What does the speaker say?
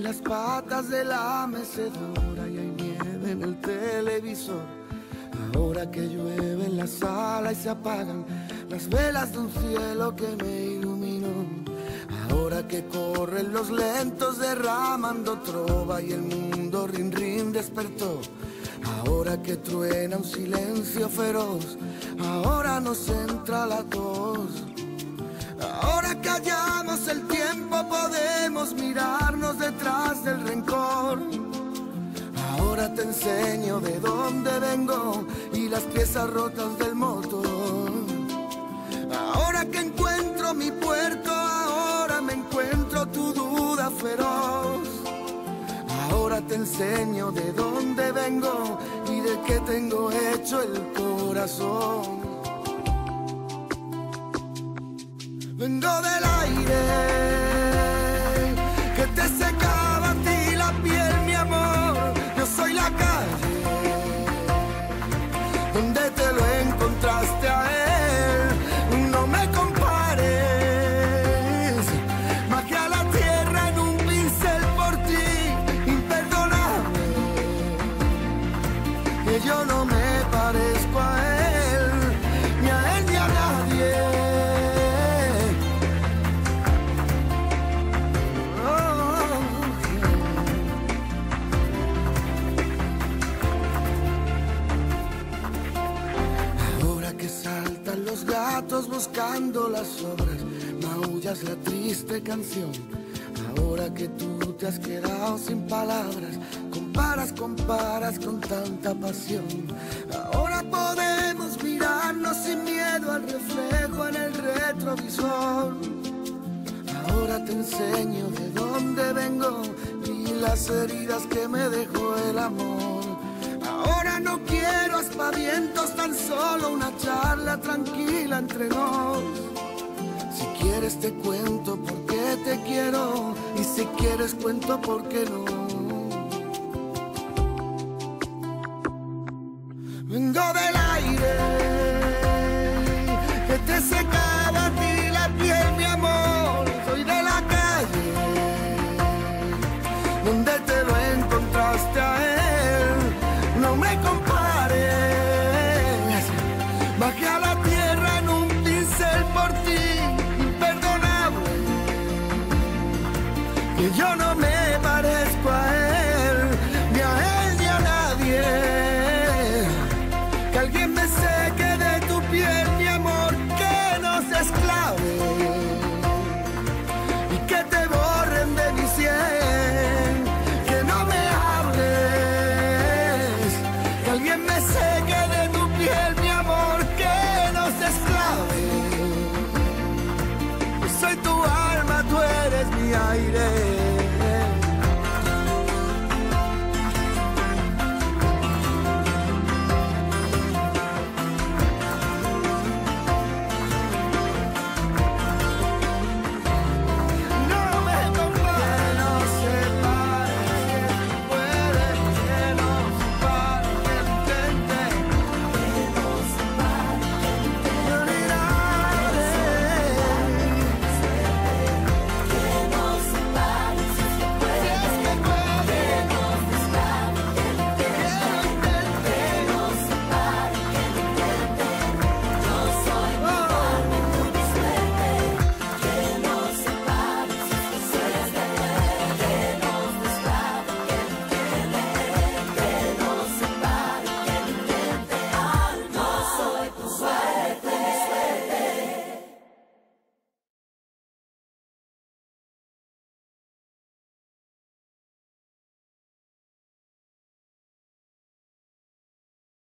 las patas de la mecedora y hay nieve en el televisor. Ahora que llueve en la sala y se apagan las velas de un cielo que me iluminó. Ahora que corren los lentos derramando trova y el mundo rin rin despertó. Ahora que truena un silencio feroz, ahora nos entra la tos. Ahora que hallamos el tiempo podemos mirarnos detrás del rencor. Ahora te enseño de dónde vengo y las piezas rotas del motor. Ahora que encuentro mi puerto, ahora me encuentro tu duda feroz. Ahora te enseño de dónde vengo y de qué tengo hecho el corazón. Vengo del aire que te secaba a ti la piel, mi amor. Yo soy la calle donde te lo encontraste a él. No me compares, magia a la tierra en un pincel por ti, imperdonable. Que yo no me parezco a él, ni a él ni a nadie. Buscando las obras, maullas la triste canción. Ahora que tú te has quedado sin palabras, comparas con tanta pasión. Ahora podemos mirarnos sin miedo al reflejo en el retrovisor. Ahora te enseño de dónde vengo y las heridas que me dejó el amor. Ahora no quiero aspavientos, tan solo una charla tranquila entre nos. Si quieres te cuento por qué te quiero y si quieres cuento por qué no. Vengo del aire que te secaba a ti la piel, mi amor. Soy de la calle donde te lo encontraste a él. No me compares.